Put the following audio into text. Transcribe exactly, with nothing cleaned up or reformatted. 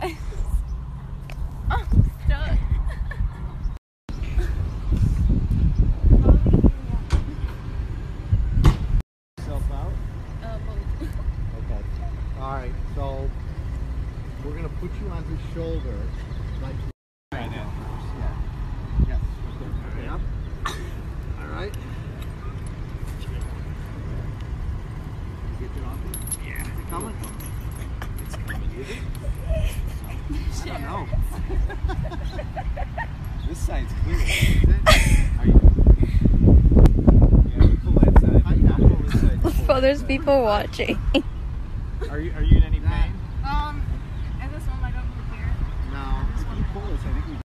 guys. I'm stuck. Yourself out? Uh, both. Okay. Alright, so we're gonna put you on his shoulder. Like right now. Yeah. Yes. Okay. Up. Alright. Get it off you? Yeah. Is it coming? It's coming. Is it? I don't know. This side's clear. Is it? Are you? Yeah, pull that side. I know. Pull this side. Well, there's people watching. Are you? Are you?